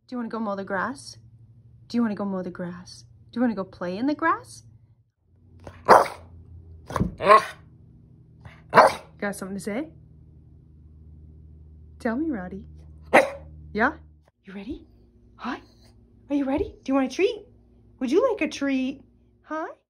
Do you want to go mow the grass? Do you want to go mow the grass? Do you want to go play in the grass? Got something to say? Tell me, Rowdy. Yeah? You ready? Hi? Are you ready? Do you want a treat? Would you like a treat? Hi?